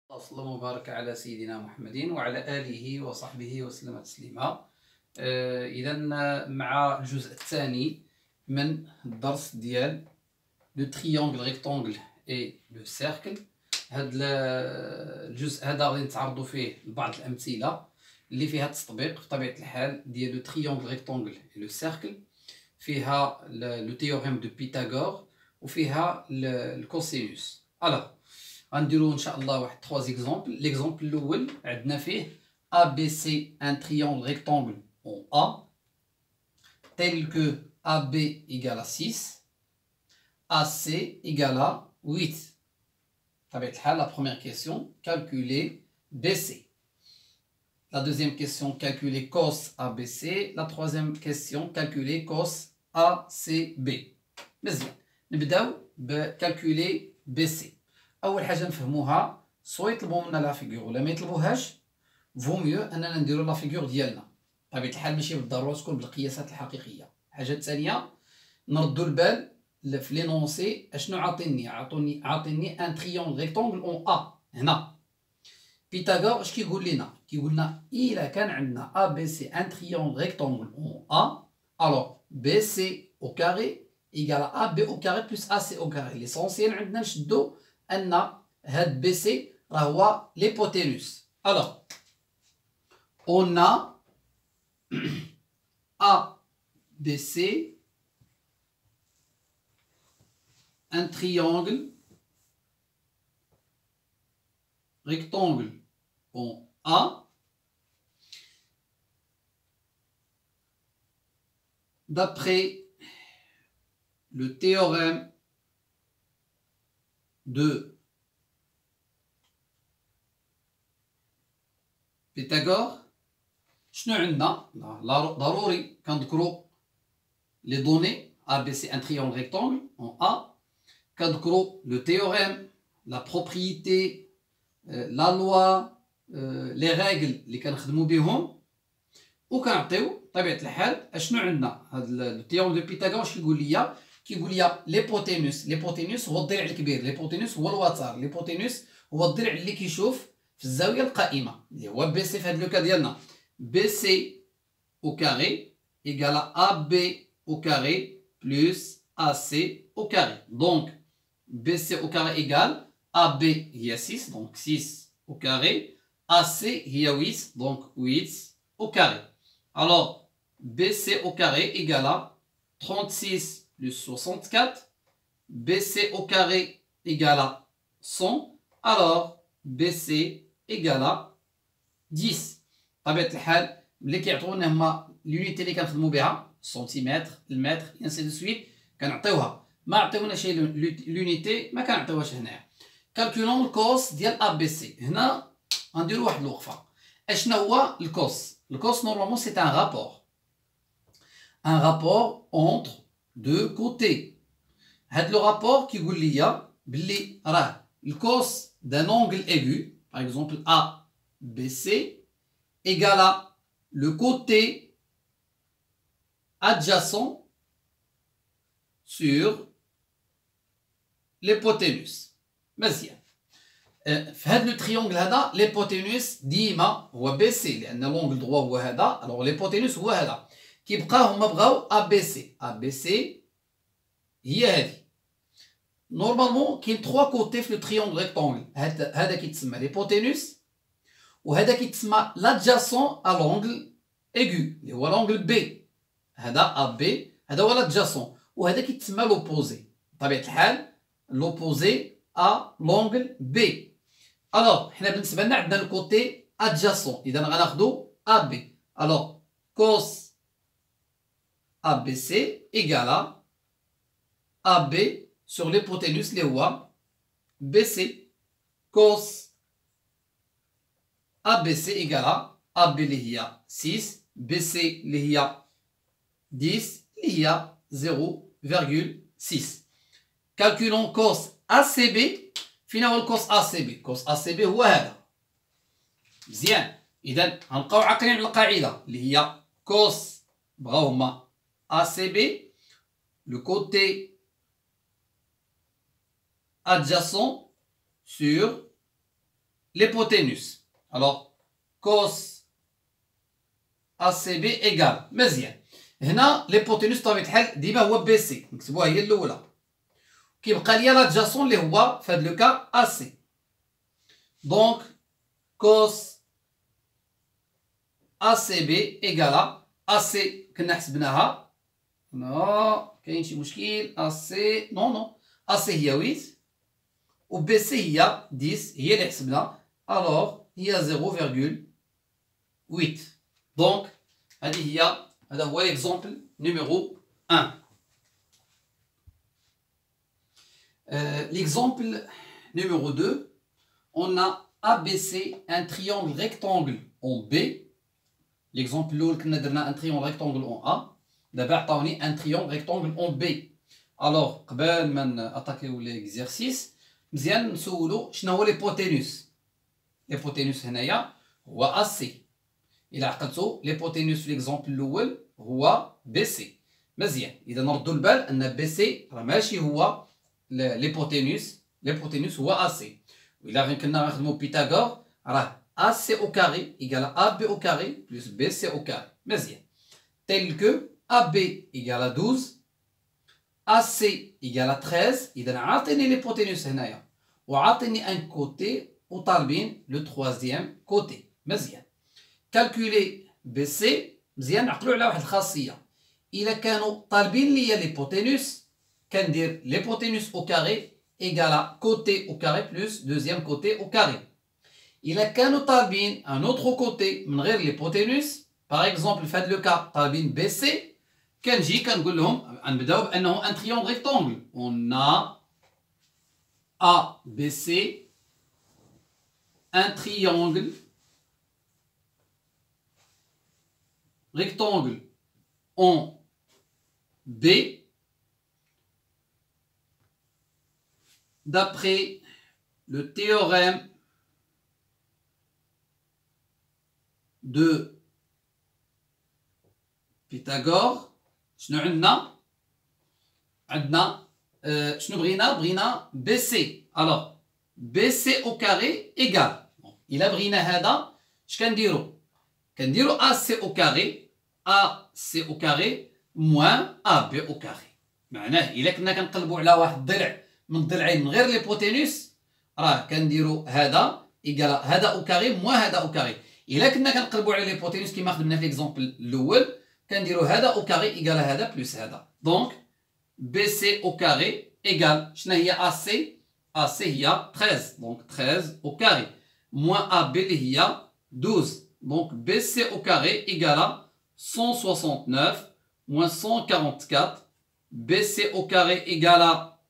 صلى الله وبارك على سيدنا محمد وعلى آله وصحبه وسلم تسليما. إذا مع الجزء الثاني من الدرس ديال لو تريونغل ريكتونغل اي لو سيركل. هذا الجزء هذا غادي نتعرضوا فيه لبعض الأمثلة اللي فيها تطبيق بطبيعة الحال ديال لو تريونغل ريكتونغل اي لو سيركل، فيها لو تيوريم دو بيتاغور وفيها الكوسينوس. غنديرو ان شاء الله واحد 3 زيكزامبل. ليكزامبل الاول عندنا فيه ABC un triangle rectangle en A tel que AB égale à 6, AC égale à 8. بطبيعة الحال la première question, calculer BC. La deuxième question, calculer cos ABC. La troisième question, calculer cos ACB. مزيان نبداو بكالكولي BC. اول حاجه نفهموها سوا يطلبوا منا لا فيغور ولا ما يطلبوهاش، فو ميو اننا نديرو لا فيغور ديالنا. بطبيعه الحال ماشي بالضروره تكون بالقياسات الحقيقيه. الحاجه الثانيه نردوا البال في لينونسي اشنو عاطيني ان تريونغل ريكتونغل اون ا. هنا بيتاغور اش كيقول لنا؟ كيقول لنا الا كان عندنا ا بي سي ان تريونغل ريكتونغل اون ا الوغ بي سي او كاري ايغال ا بي او كاري بلس ا سي او كاري. ليسونسيال عندنا نشدو ان هاد بي سي راه هو ليبوتينوس. الوغ اون ا بي سي un triangle rectangle en A d'après le théorème de Pythagore. شنو عندنا؟ ضروري كنذكروا لي دوني A B C un triangle rectangle en A. كنذكروا le théorème, la propriété, la loi, les règles اللي كنخدموا بهم، وكنعطيو بطبيعة الحال اشنو عندنا. هذا التيوريم دو بيتاغور اش كيقول ليا؟ كيقول ليا ليبوتينوس. ليبوتينوس هو الضلع الكبير، ليبوتينوس هو الوتر، ليبوتينوس هو الضلع اللي كيشوف في الزاويه القائمه اللي هو بي سي. في هذا لوكا ديالنا بي سي او كاري ايغال ا بي او كاري بلس ا سي au carré. Donc, BC au carré égale AB, il y a 6, donc 6 au carré. AC, il y a 8, donc 8 au carré. Alors, BC au carré égale à 36 plus 64. BC au carré égale à 100. Alors, BC égale à 10. طبيعة الحال ملي كيعطيونا هما l'unité اللي كنخدمو بها سنتيمتر المتر ainsi de suite كنعطيوها. ما عطيوناش لونيتي ما كنعطيوهاش هنايا. كالكولون الكوس ديال ا بي سي. هنا غنديرو واحد الوقفه. اشنا هو الكوس؟ الكوس نورمالمون سي ان رابور اونتر دو كوتي. هاد لو رابور كيقول ليا بلي راه الكوس دان اونغل ايغو باغ اكزومبل ا بي سي ايغال لو كوتي adjacent sur l'hypoténuse. مزيان. في هذا لو تريونغل هذا ليبوتينوس ديما هو بي سي لان لونغل دروا هو هذا. الوغ ليبوتينوس هو هذا. كيبقى هما بغاو ا بي سي. ا بي سي هي هذه. نورمالمون كاين 3 كوتي في لو تريونغل ريكتونغل. هذا كيتسمى ليبوتينوس، وهذا كيتسمى لادجاسون ا لونغل ايغو اللي هو لونغل بي. هذا ا بي هذا هو لادجاسون، وهذا كيتسمى لوبوزي. بطبيعة الحال لوبوزي ا لونغل بي. الوغ حنا بالنسبه لنا عندنا الكوتي ادجاسون، اذا غناخدو ا بي. الوغ كوس ا بي سي ايغال ا بي سور ليبوتينوس اللي هو بي سي. كوس ا بي سي ايغال ا بي اللي هي 6 بي سي اللي هي 10 اللي هي 0,6. كالكولون كوس ACB. فين هو الكوس ACB؟ كوس ACB هو هذا. مزيان. إذا غنبقاو عاقلين على القاعدة اللي هي كوس بغاو هما ACB لو كوتي adjacent sur l'hypoténuse. Alors, cos ACB égale مزيان. هنا l'hypoténuse بطبيعة الحال ديما هو بي سي، نكتبوها هي الأولى. كيبقى ليا l'adjacent اللي هو في هذا لو كا AC. Donc cos ACB égale AC كنا حسبناها. نو كاين شي مشكل. AC نو AC هي 8 و بي سي هي 10 هي اللي حسبنا. الوغ هي 0,8. دونك هذا هو l'exemple numéro 1. L'exemple numéro 2, on a ABC, un triangle rectangle en B. L'exemple où on a un triangle rectangle en A. D'abord, on a un triangle rectangle en B. Alors, avant d'attaquer l'exercice, nous allons voir quelle est l'hypoténuse. L'hypoténuse est AC. Il a l'hypoténuse في l'exemple الأول هو BC. مزيان. إذا نردوا البال أن BC راه ماشي هو l'hypoténuse هو AC. وإلا كنا نخدموا بيثاغور راه AC au carré égale AB au carré plus BC au carré. مزيان. Tel que AB égale à 12, AC égale à 13. إذا عاطيني l'hypoténuse هنايا وعاطيني un côté وطالبين le troisième côté. مزيان. calculer BC مزيان نعقلوا على واحد الخاصيه. الا كانوا طالبين ليا l'hypoténuse كندير l'hypoténuse au carré égale côté au carré plus deuxième côté au carré. الا كانوا طالبين un autre côté من غير l'hypoténuse par exemple في هذا لو كا طالبين BC كنجي كنقول لهم غنبداو بانه un triangle rectangle. on a ABC un triangle rectangle en B d'après le théorème de Pythagore. شنو عندنا شنو بغينا BC. alors BC au carré égale إلا بغينا هذا اش كنديرو AC au carré moins AB au carré. معناه إلا كنا كنقلبوا على واحد الضلع من الضلعين من غير ليبوتينوس راه كنديروا هذا إيكال هذا أو كاري موان هذا أو كاري. إلا كنا كنقلبوا على ليبوتينوس كيما خدمنا في ليكزومبل الأول كنديروا هذا أو كاري إيكال هذا بلس هذا. دونك بي سي أو كاري إيكال شنو هي AC هي 13 دونك 13 أو كاري موان AB اللي هي 12. Donc BC au carré égale à 169 moins 144. BC au carré égale à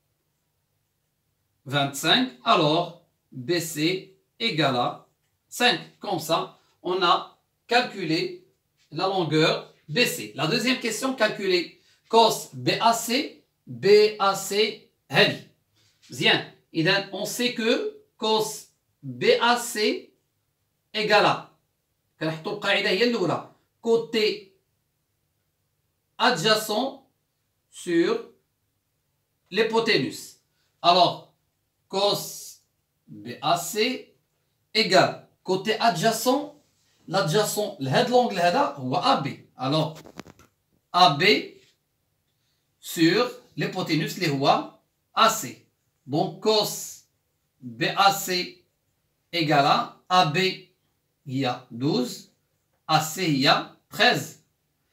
25. Alors BC égale à 5. Comme ça, on a calculé la longueur BC. La deuxième question, calculer cos BAC. BAC هذه. Bien. إذا on sait que cos BAC égale à كنحطوا القاعده هي الاولى côté adjacent sur l'hypoténuse. alors cos BAC égale côté adjacent l'adjacent لهذا l'angle هذا هو AB. alors AB sur l'hypoténuse اللي هو AC. donc cos BAC égale à AB il y a 12, AC il y a 13.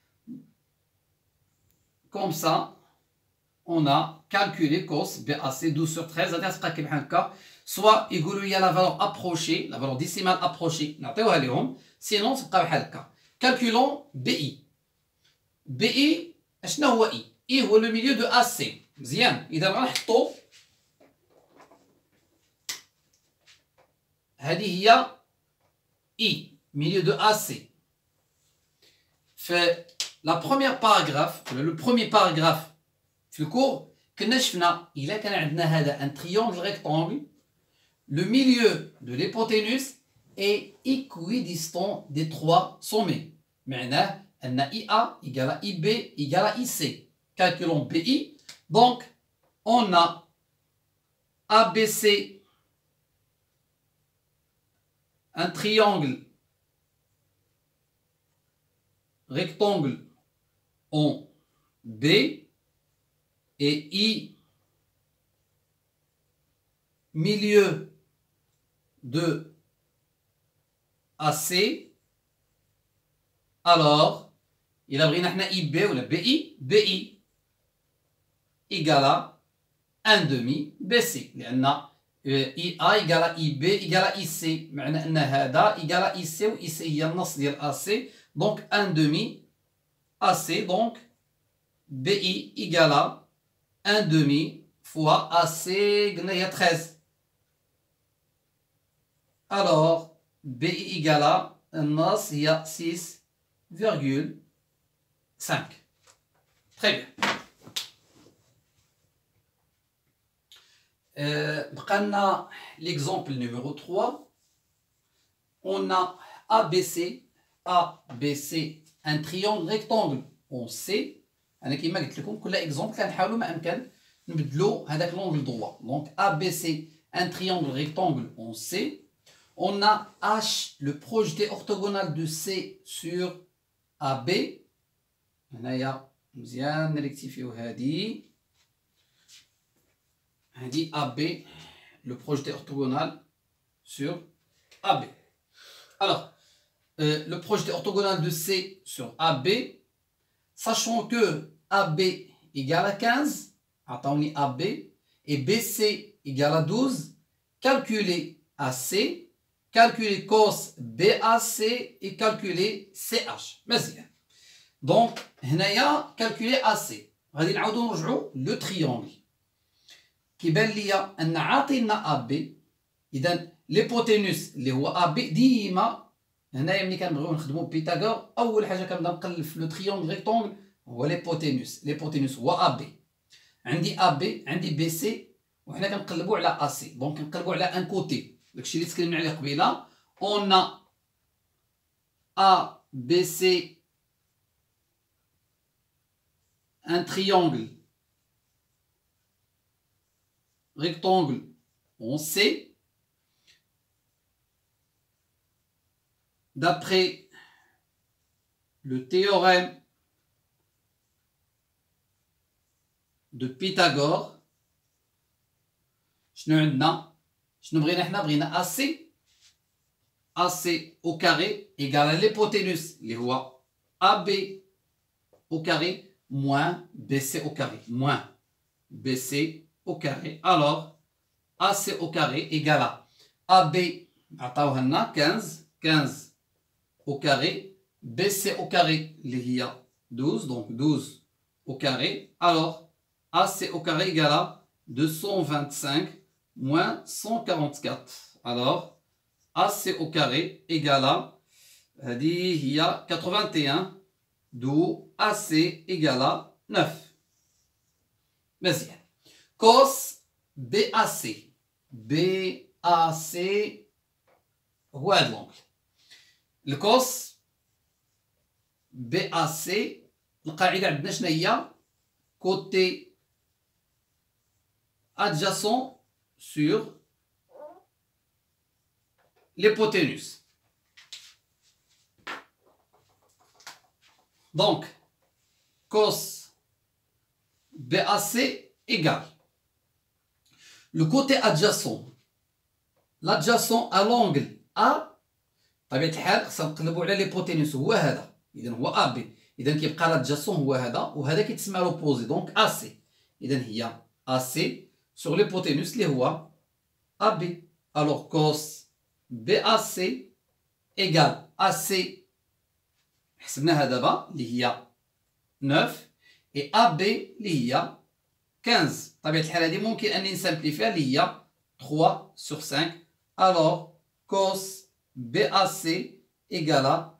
Comme ça, on a calculé cos BAC 12 sur 13. Soit il y a la valeur approchée, la valeur décimale approchée, sinon c'est pas le cas. Calculons BI. BI, qu'est-ce que I? I est le milieu de AC. Bien, il va نحطو هذه هي I, milieu de AC. Fait la première paragraphe, le premier paragraphe في الكور كنا شفنا إلا كان عندنا هذا un triangle rectangle, le milieu de l'hypoténuse est équidistant des trois sommets. معناه أن IA égale à IB égale à IC. Calculons BI. Donc on a ABC un triangle rectangle en B et I milieu de AC, alors il a بغينا حنا IB ou la BI égale à 1 demi BC لأن IA égale à IB égale à IC معنى أن هذا égale à IC و IC هي النص ديال AC donc 1 demi AC donc BI égale à 1 demi fois AC قلنا هي 13 alors BI égale à النص هي 6,5 très bien. بقى l'exemple numéro 3. On a ABC, un triangle rectangle en C. أنا كيما قلت لكم كل exemple كنحاولوا ما أمكن نبدلوا هذاك l'angle droit. Donc ABC, un triangle rectangle en C. On a H, le projeté orthogonal de C sur AB. هنايا مزيان نريكتيفيو هذه AB, le projeté orthogonal sur AB. Alors, le projeté orthogonal de C sur AB, sachant que AB égale à 15, attendez AB, et BC égale à 12, calculez AC, calculer cos BAC et calculer CH. مزيان. Donc, هنايا calculer AC. غادي نعاودو نرجعو لو تريونغل. كيبان ليا ان عاطينا AB، اذا ليبوتينوس اللي هو AB ديما هنايا ملي كنبغيو نخدمو بيتاغور اول حاجه كنبدا نقلب في لو تريونغل ريكتونغل هو ليبوتينوس هو AB. عندي AB عندي BC وحنا كنقلبو على AC دونك كنقلبو على ان كوتي داكشي اللي تكلمنا عليه قبيله. اون ABC un triangle rectangle en C d'après le théorème de Pythagore. شنو عندنا؟ شنو بغينا حنا؟ بغينا AC au carré égale à l'hypoténuse اللي هو AB au carré moins BC au carré moins BC au carré. Alors AC au carré égale à AB عطاوها لنا 15 au carré BC au carré اللي هي 12 donc 12 au carré. Alors AC au carré égale à 225 moins 144. Alors AC au carré égale à هذه هي 81 d'où AC égale à 9. مزيان. cos BAC هو هذا لونغل. الكوس BAC القاعدة عندنا شنو هي؟ côté adjacent sur l'hypoténuse. Donc, cos BAC égale le côté adjacent, l'adjacent à l'angle A. بطبيعة الحال خصنا نقلبوا على ليبوتينوس هو هذا، إذا هو AB، إذا كيبقى l'adjacent هو هذا وهذا كيتسمى لوبوزي دونك AC. إذا هي AC sur l'hypoténuse اللي هو AB. Alors cos BAC égale AC حسبناها دابا اللي هي 9 et AB اللي هي 15. بطبيعة الحال هذه ممكن أني نسامبليفيها اللي هي 3 sur 5. Alors cos BAC égale à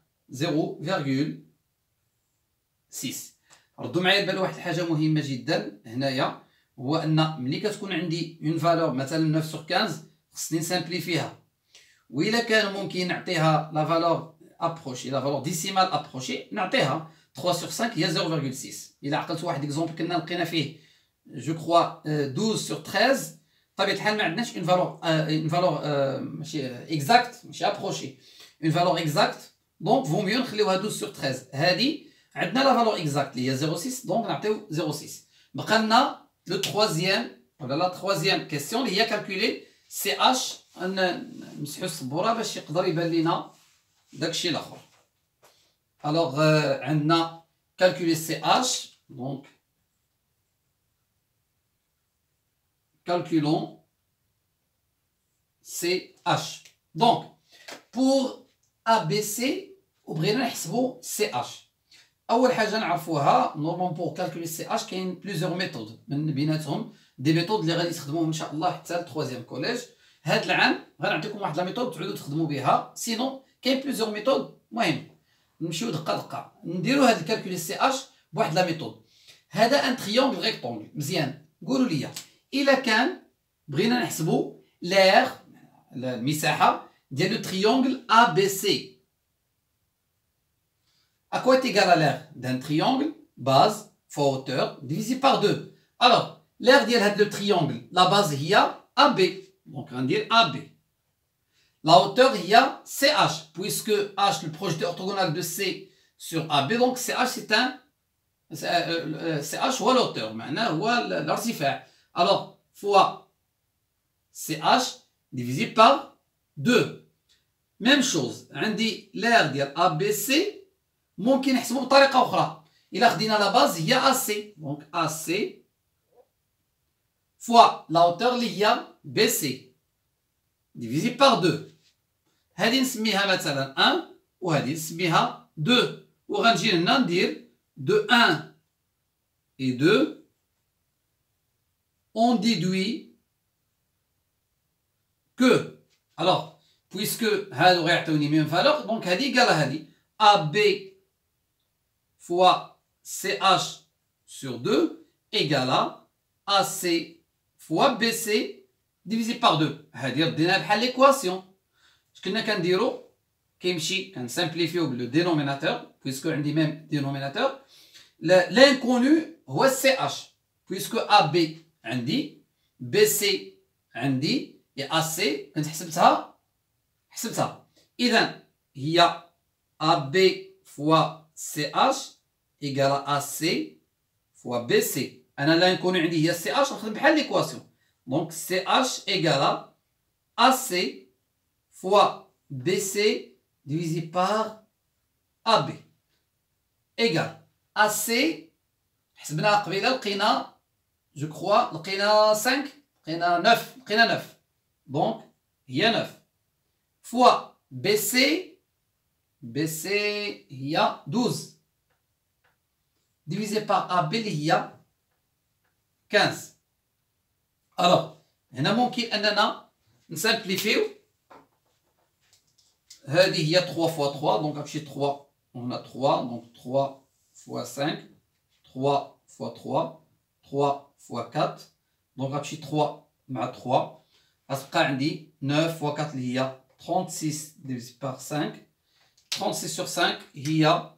0,6. ردوا معايا البال واحد الحاجة مهمة جدا هنايا، هو أن ملي كتكون عندي اون فالور مثلا 9 sur 15 خصني نسامبليفيها، وإلا كان ممكن نعطيها لا فالور ابروشي لا فالور ديسيمال ابروشي نعطيها 3 sur 5 هي 0,6. إلا عقلت واحد اكزومبل كنا لقينا فيه جو كخوا 12 sur 13 بطبيعة الحال ما عندناش اون فالور ماشي اكزاكت ماشي ابروشي اون فالور اكزاكت دونك فو ميو نخليوها 12 سور 13 هادي عندنا لا فالور اكزاكت اللي هي 0.6 دونك نعطيو 0.6 بقى لنا لو تروازيام ولا لا تروازيام كيسيون اللي هي كالكولي سي اش نمسحو السبوره باش يقدر يبان لينا داكشي الاخر الوغ عندنا كالكولي سي اش دونك calculons CH. Donc, pour ABC, وبغينا نحسبوا CH. أول حاجة نعرفوها نورمالمون بور كالكولي CH كاين بليزيور ميثود من بيناتهم دي ميثود اللي غادي تخدموهم إن شاء الله حتى لتخوازيام كوليج. هاد العام غنعطيكم واحد لا ميثود تعودوا تخدموا بها سينو كاين بليزيور ميثود. المهم نمشيو دقة دقة نديرو هاد الكالكولي CH بواحد لا ميثود. هذا ان تريونغل ريكتونغل مزيان قولوا لي إلا كان بغينا نحسبوا لير المساحة ديال لو تريونغل ABC. À quoi est égal l'air d'un triangle base fois hauteur divisé par 2. Alors, l'air ديال هاد لو triangle la base هي AB. Donc on va dire AB. La hauteur هي CH puisque H le projeté orthogonal de C sur AB donc CH c'est un CH هو l'hauteur معناه هو الارتفاع. Alors, fois CH divisé par 2. Même chose. عندي l'air ديال ABC ممكن نحسبه بطريقة أخرى. إلا خدينا لا باز هي AC. Donc AC fois la hauteur اللي هي BC divisé par 2. هذه نسميها مثلا 1 وهذه نسميها 2. وغنجي هنا ندير de 1 et 2. On déduit que, alors, puisque هادو غيعطيوني même valeur, donc هادي égale هادي AB fois CH sur 2 égale à AC fois BC divisé par 2. هادي رديناها بحال l'équation. اش كنا كنديرو كيمشي كنسامبليفيو بلو dénominateur puisque عندي même dénominateur. L'inconnu هو CH puisque AB عندي BC عندي AC كنت حسبتها إذا هي AB fois CH égale à AC fois BC. أنا لانكونو عندي هي CH نخدم بحال ليكواسيون دونك CH égale à AC fois BC divisé par AB égale AC حسبناها قبيله لقينا je crois لقينا 5 لقينا 9 donc هي 9 fois BC هي 12 divisé par AB اللي هي 15. alors هنا ممكن اننا نسامبليفيو هذه هي 3 fois 3 donc غتمشي 3 on a 3 donc 3 fois 5 3 fois 3 3 fois 4 donc غتمشي 3 مع 3 غتبقى عندي 9 fois 4 اللي هي 36 divisé par 5 36 sur 5 هي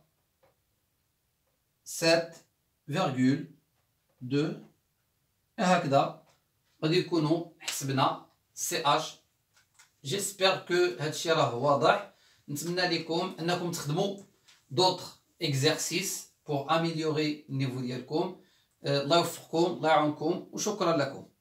7,2 هكذا غادي يكونوا حسبنا CH. جيسبر كو هادشي راه واضح. نتمنى لكم انكم تخدموا دوطر اكزرسيس بور اميليوري النيفو ديالكم. الله يوفقكم الله يعاونكم وشكرا لكم.